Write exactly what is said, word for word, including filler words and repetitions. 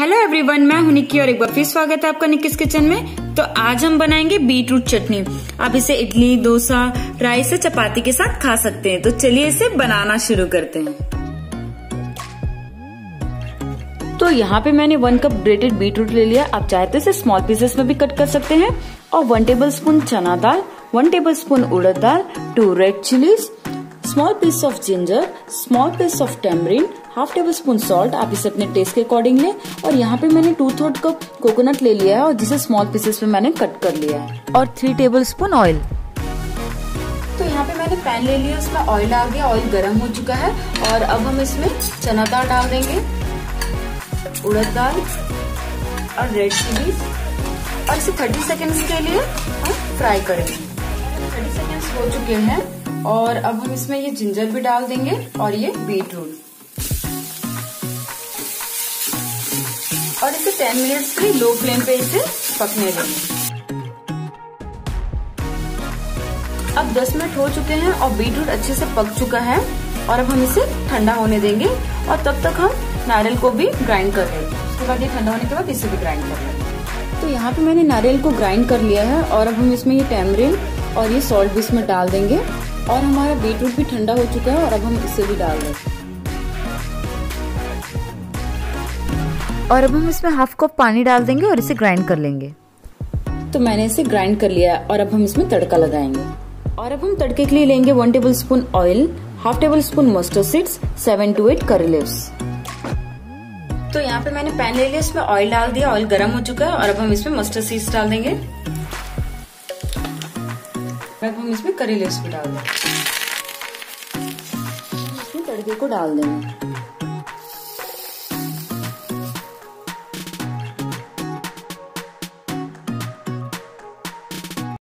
Hello everyone, मैं हूं निक्की और एक बार फिर स्वागत है आपका निक्कीस किचन में। तो आज हम बनाएंगे बीट रूट चटनी। आप इसे इडली, डोसा, राइस या चपाती के साथ खा सकते हैं। तो चलिए इसे बनाना शुरू करते हैं। तो यहाँ पे मैंने one cup grated beetroot ले लिया। आप चाहे तो इसे स्मॉल पीसेस में भी कट कर सकते हैं। और one tablespoon chana dal, one tablespoon urad dal, two red chillies, small piece of ginger, small piece of tamarind, half tablespoon salt. आप इसे अपने टेस्ट के अकॉर्डिंग लें। और यहाँ पे मैंने टू थर्ड कप कोकोनट ले लिया है और जिसे स्मॉल पीसेस में मैंने कट कर लिया है। और थ्री टेबल स्पून ऑयल। तो यहाँ पे मैंने पैन ले लिया, उसमें ऑयल डाल दिया। ऑयल गर्म हो चुका है और अब हम इसमें चना दाल डाल देंगे, उड़द दाल और रेड चिलीज, और इसे थर्टी सेकेंड्स के लिए हम फ्राई करेंगे। थर्टी सेकेंड्स हो चुके हैं और अब हम इसमें ये जिंजर भी डाल देंगे और ये बीट रूट, और इसे टेन मिनट्स के लो फ्लेम पे इसे पकने देंगे। अब दस मिनट हो चुके हैं और बीट रूट अच्छे से पक चुका है और अब हम इसे ठंडा होने देंगे। और तब तक हम नारियल को भी ग्राइंड कर लेंगे। उसके बाद ये ठंडा होने के बाद इसे भी ग्राइंड कर लेंगे। तो यहाँ पे मैंने नारियल को ग्राइंड कर लिया है और अब हम इसमें ये टेमरिन और ये सॉल्ट भी इसमें डाल देंगे। और हमारा बीट रूट भी ठंडा हो चुका है और अब हम इसे भी डाल देंगे। और अब हम इसमें हाफ कप पानी डाल देंगे और इसे ग्राइंड कर लेंगे। तो मैंने इसे ग्राइंड कर लिया और अब हम इसमें तड़का लगाएंगे। और अब हम तड़के के लिए लेंगे one tablespoon oil, half tablespoon mustard seeds, seven to eight curry leaves. तो यहाँ पे मैंने पैन ले लिया, इसमें ऑयल डाल दिया। ऑयल गर्म हो चुका है और अब हम इसमें मस्टर्ड सीड्स डाल देंगे। अब हम इसमें करी लीव्स भी डाल देंगे। इसमें तड़के को डाल देंगे।